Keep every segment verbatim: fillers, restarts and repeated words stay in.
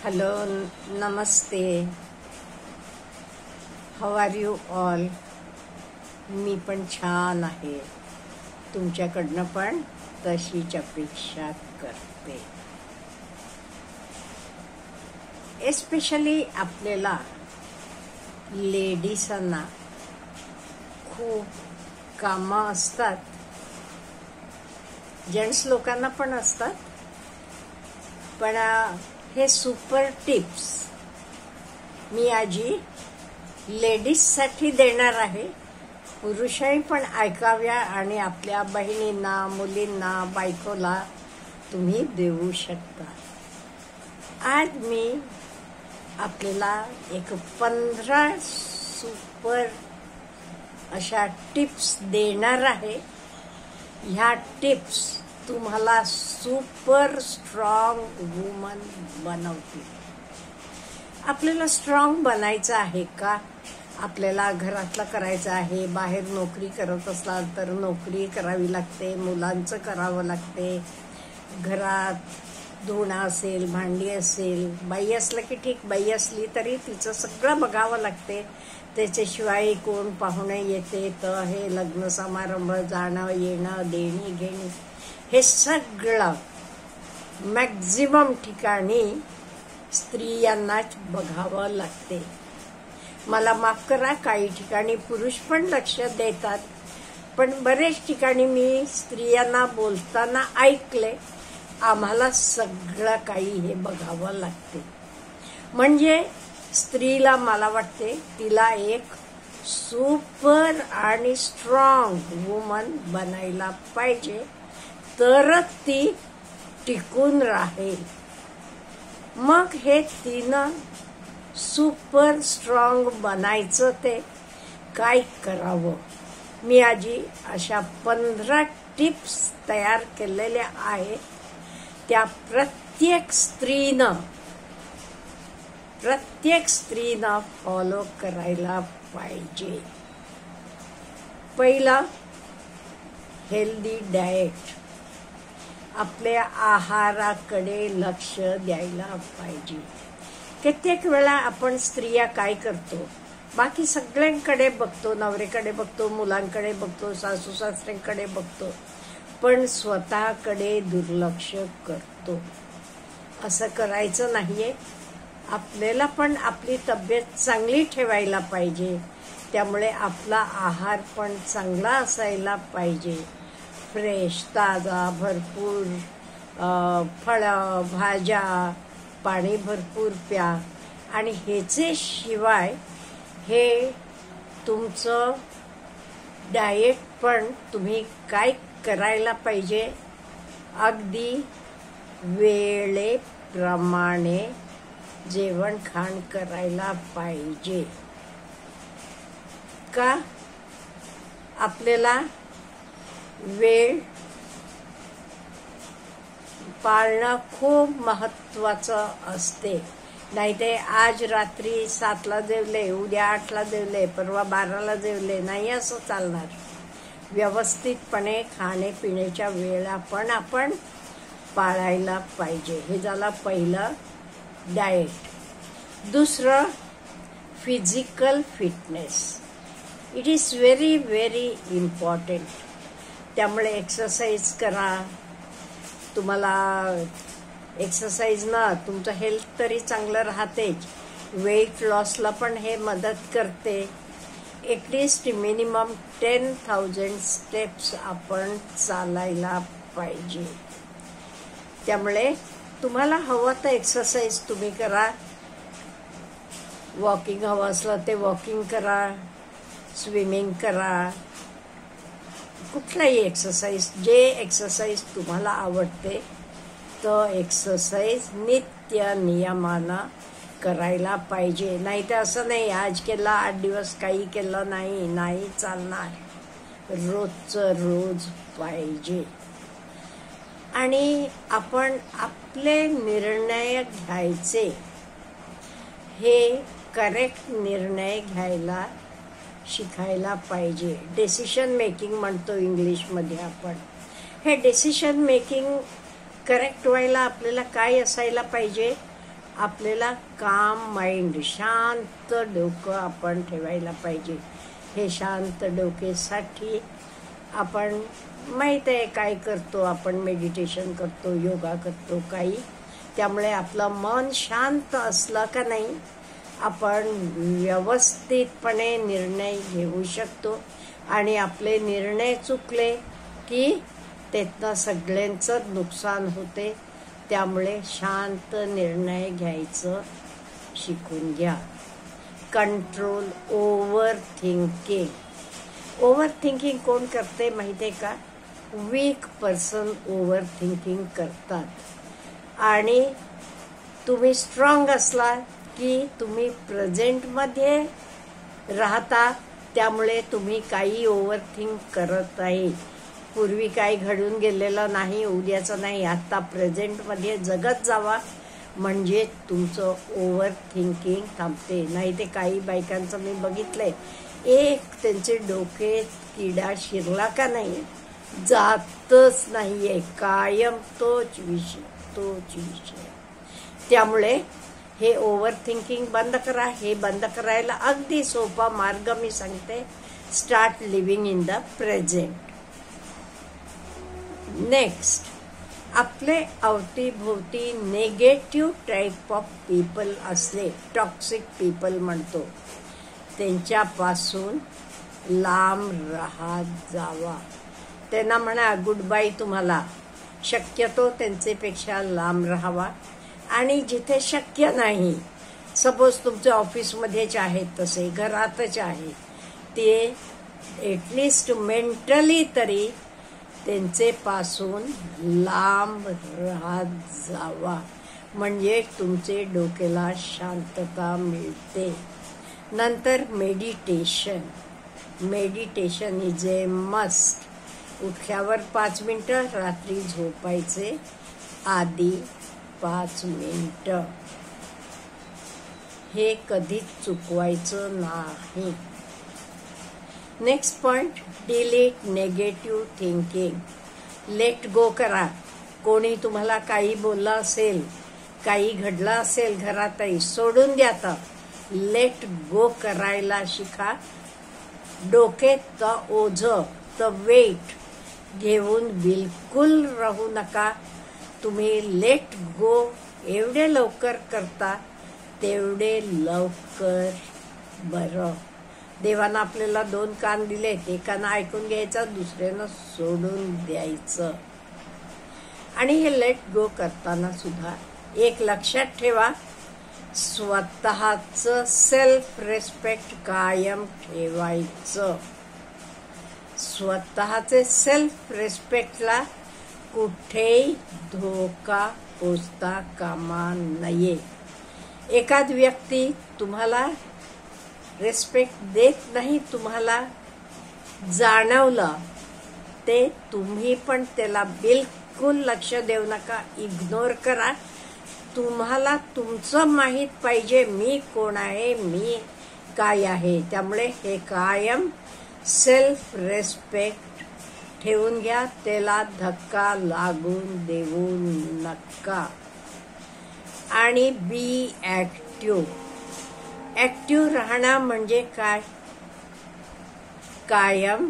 Hello, नमस्ते. How are you all? मी पण छान आहे. तुमच्याकडनं पण तशीच अपेक्षा करते. एस्पेशली आपल्याला लेडीजांना खूप कामं असतात. जेंट्स लोकांना पण असतात, पण हे सुपर टिप्स मी आजी लेडीजसाठी देणार आहे. पुरुषही पण ऐकाव्या आणि आपल्या बहिणींना, मुलींना, बायकोला तुम्ही देऊ शकता. आज मी आपल्याला एक पंधरा सुपर अशा टिप्स देणार आहे. ह्या टिप्स तुम्हाला सुपर स्ट्रॉंग वुमन बनवतील. आपल्याला स्ट्रॉंग बनायचं आहे का? आपल्याला घरातलं करायचं आहे. बाहेर नोकरी करत असला तर नोकरी करावी लागते, मुलांचं करावं लागते, घरात धुणं असेल, भांडी असेल. बाई असलं की ठीक, बाई असली तरी तिचं सगळं बघावं लागते. त्याच्याशिवाय कोण पाहुणे येते तर हे लग्न समारंभ, जाणं येणं, देणी घेणी, हे सगळं मॅक्झिमम ठिकाणी स्त्रियांनाच बघावं लागते. मला माफ करा, काही ठिकाणी पुरुष पण लक्ष देतात, पण बरेच ठिकाणी मी स्त्रियांना बोलताना ऐकले, आम्हाला सगळं काही हे बघावं लागते. म्हणजे स्त्रीला मला वाटते तिला एक सुपर आणि स्ट्रॉंग वुमन बनायला पाहिजे, तरच ती टिकून राहील. मग हे तिनं सुपर स्ट्रॉंग बनायचं ते काय करावं? मी आजी अशा पंधरा टिप्स तयार केलेल्या आहेत. त्या प्रत्येक स्त्रीनं प्रत्येक स्त्रीनं फॉलो करायला पाहिजे. पहिला, हेल्दी डाएट. आपल्या आहाराकडे लक्ष द्यायला पाहिजे. कित्येक वेळा आपण स्त्रिया काय करतो, बाकी सगळ्यांकडे बघतो, नवऱ्याकडे बघतो, मुलांकडे बघतो, सासू सासऱ्यांकडे बघतो, पण स्वतःकडे दुर्लक्ष करतो. असं करायचं नाहीये. आपल्याला पण आपली तब्येत चांगली ठेवायला पाहिजे. त्यामुळे आपला आहार पण चांगला असायला पाहिजे. फ्रेश, ताजा, भरपूर फळं, भाज्या, पाणी भरपूर प्या. आणि ह्याचे शिवाय हे तुमचं डाएट पण तुम्ही काय करायला पाहिजे, अगदी वेळेप्रमाणे जेवण खाण करायला पाहिजे. का? आपल्याला वेळ पाळणं खूप महत्वाचं असते. नाहीतर आज रात्री सातला जेवले, उद्या आठला जेवले, परवा बाराला जेवले, नाही असं चालणार. व्यवस्थितपणे खाण्यापिण्याच्या वेळा पण आपण पाळायला पाहिजे. हे झालं पहिलं, डाएट. दुसरं, physical fitness. It is very very important. त्यामुळे एक्सरसाइज करा. तुम्हाला एक्सरसाइज ना तुमचं हेल्थ तरी चांगलं राहतेच, वेट लॉसला पण हे मदत करते. At least minimum ten thousand steps आपण चालायला पाहिजे. त्यामुळे तुम्हाला हवं तर एक्सरसाइज तुम्ही करा. वॉकिंग हवं असलं ते वॉकिंग करा, स्विमिंग करा, कुठलाही एक्सरसाइज, जे एक्सरसाइज तुम्हाला आवडते तो एक्सरसाइज नित्य नियमानं करायला पाहिजे. नाही तर असं नाही आज केला, आठ दिवस काही केलं नाही, नाही चालणार. रोजचं रोज पाहिजे. आणि आपण आपले निर्णय घ्यायचे, हे करेक्ट निर्णय घ्यायला शिकायला पाहिजे. डिसिशन मेकिंग म्हणतो इंग्लिशमध्ये आपण. हे डिसिशन मेकिंग करेक्ट व्हायला आपल्याला काय असायला पाहिजे, आपल्याला काम माइंड, शांत डोकं आपण ठेवायला पाहिजे. हे शांत डोकेसाठी आपण माहीत आहे काय करतो, आपण मेडिटेशन करतो, योगा करतो काही. त्यामुळे आपलं मन शांत असलं का नाही, आपण व्यवस्थितपणे निर्णय घेऊ शकतो. आणि आपले निर्णय चुकले की त्यातनं सगळ्यांचं नुकसान होते. त्यामुळे शांत निर्णय घ्यायचं शिकून घ्या. Control over thinking. Over thinking कोण करते माहिती आहे का? वीक पर्सन ओव्हर थिंकिंग करतात. आणि तुम्ही स्ट्रॉंग असला की तुम्ही प्रेझेंटमध्ये राहता. त्यामुळे तुम्ही काही ओव्हर थिंक करत आहे. पूर्वी काही घडून गेलेलं नाही, उद्याचं नाही, आता प्रेझेंटमध्ये जगत जावा. म्हणजे तुमचं ओव्हर थिंकिंग थांबते. नाही ते काही बायकांचं मी बघितलंय, एक त्यांचे डोके किडा शिरला का नाही जातच नाहीये, कायम तोच विषय तोच विषय. त्यामुळे हे ओव्हर थिंकिंग बंद करा. हे बंद करायला अगदी सोपा मार्ग मी सांगते. Start living in the present. Next, आपले अवतीभोवती नेगेटिव्ह टाईप ऑफ पीपल असले, टॉक्सिक पीपल म्हणतो, त्यांच्यापासून लांब राहत जावा. त्यांना म्हणा गुड बाय तुम्हाला. शक्यतो त्यांच्यापेक्षा लांब राहावा. आणि जिथे शक्य नाही, सपोज तुमच्या ऑफिसमध्येच आहेत, तसे घरातच आहे, ते एटलिस्ट मेंटली तरी त्यांचे पासून लांब राहत जावा. म्हणजे तुमचे डोक्याला शांतता मिळते. नंतर meditation. Meditation is a must. उठल्यावर पाच मिनिटं, रात्री झोपायचे आधी पाच मिनिटं. हे कधीच चुकवायचं नाही. Next point, delete negative thinking. Let go करा. कोणी तुम्हाला काही बोललं असेल, काही घडलं असेल घरातही, सोडून द्या. तर लेट गो करायला शिका. डोक्यात ओझं तर वेट घेऊन बिलकुल राहू नका. तुम्ही लेट गो एवढे लवकर करता तेवढे लवकर बरं. देवानं आपल्याला दोन कान दिलेत, एकानं ऐकून घ्यायचं, दुसऱ्यानं सोडून द्यायचं. आणि हे लेट गो करताना सुद्धा एक लक्षात ठेवा, स्वतःचं सेल्फ रेस्पेक्ट कायम ठेवायचं. स्वतःचे सेल्फ रेस्पेक्टला कुठेही धोका पोचता कामा नये. एखाद व्यक्ती तुम्हाला रेस्पेक्ट देत नाही, तुम्हाला जाणवलं, ते तुम्ही पण त्याला बिलकुल लक्ष देऊ नका, इग्नोर करा. तुम्हाला तुमचं माहीत पाहिजे, मी कोण आहे, मी काय आहे. त्यामुळे हे कायम सेल्फ रेस्पेक्ट ठेवून घ्या. त्याला धक्का लागून देऊ नका. आणि बी ऍक्टिव्ह. ऍक्टिव्ह राहणं म्हणजे काय? कायम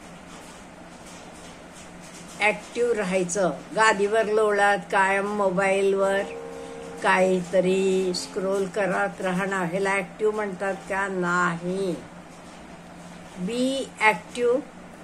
ऍक्टिव्ह राहायचं. गादीवर लोळत कायम मोबाईलवर काहीतरी स्क्रोल करत राहणं, ह्याला ऍक्टिव्ह म्हणतात का? नाही. Be active.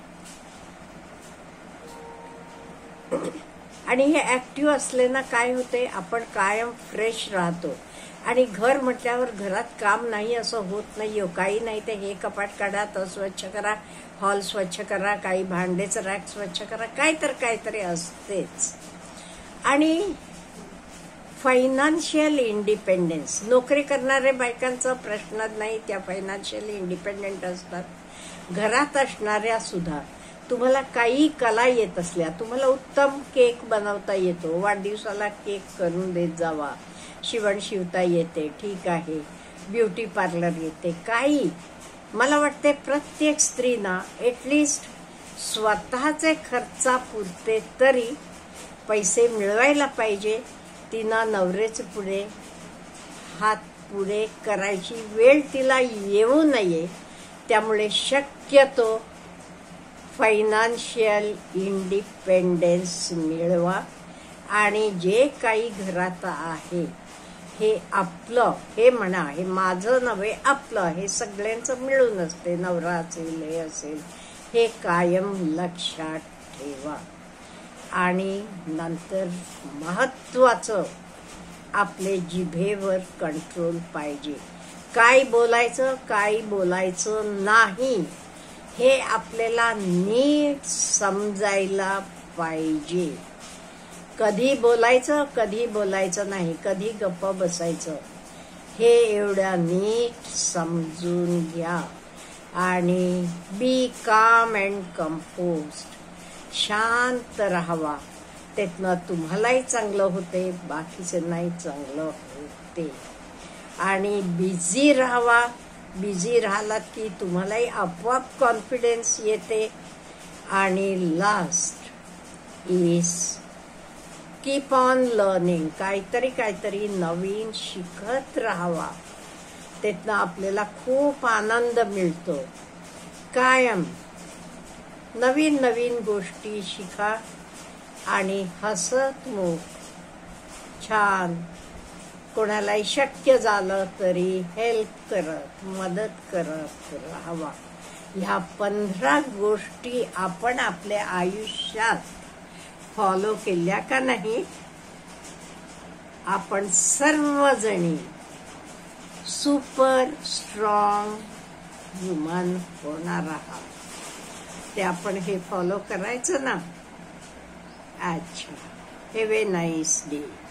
आणि हे ऍक्टिव्ह असल्यानं काय होते, आपण कायम फ्रेश राहतो. आणि घर म्हटल्यावर घरात काम नाही असं होत नाही. काही नाही ते हे कपाट काढा, तो स्वच्छ करा, हॉल स्वच्छ करा, काही भांडेचं रॅक स्वच्छ करा, काय तर काहीतरी असतेच. आणि फायनान्शियल इंडिपेंडन्स. नोकरी करणाऱ्या बायकांचा प्रश्नच नाही, त्या फायनान्शियल इंडिपेंडंट असतात. घरात असणाऱ्या सुद्धा तुम्हाला काही कला येत असल्या, तुम्हाला उत्तम केक बनवता येतो, वाढदिवसाला केक करून देत जावा. शिवण शिवता येते, ठीक आहे, ब्युटी पार्लर येते, काही. मला वाटते प्रत्येक स्त्रीना एटलिस्ट स्वतःचे खर्चापुरते तरी पैसे मिळवायला पाहिजे. तिनं नवऱ्याचे पुढे हात पुढे करायची वेळ तिला येऊ नये, त्यामुळे शक्यतो फायनान्शियल इंडिपेंडेन्स मिळवा आणि जे काही घरात आहे हे आपलं, हे म्हणा, हे माझं नव्हे आपलं, हे सगळ्यांचं मिळून असते, नवरा असेल हे असेल, हे कायम लक्षात ठेवा. आणि नंतर महत्वाचं आपले जिभेवर कंट्रोल पाहिजे. काय बोलायचं काय बोलायचं नाही हे आपल्याला नीट समजायला पाहिजे. कधी बोलायचं कधी बोलायचं नाही, कधी गप्प बसायचं हे एवढं नीट समजून घ्या. आणि बी काम अँड कंपोज्ड, शांत राहावा. त्यातनं तुम्हालाही चांगलं होते, बाकीच्यांनाही चांगलं होते. आणि बिझी राहावा. बिझी राहिलात की तुम्हालाही आपोआप कॉन्फिडन्स येते. आणि last is keep on learning, काहीतरी काहीतरी नवीन शिकत राहावा. त्यातनं आपल्याला खूप आनंद मिळतो. कायम नवीन नवीन गोष्टी शिका आणि हसत मुख छान कोणालाही शक्य झालं तरी हेल्प करत, मदत करत राहावा. ह्या पंधरा गोष्टी आपण आपल्या आयुष्यात फॉलो केल्या का नाही, आपण सर्वजणी सुपर स्ट्रॉंग ह्युमन होणार आहात. ते आपण हे फॉलो करायचं ना. अच्छा, हॅव ए नाईस डे.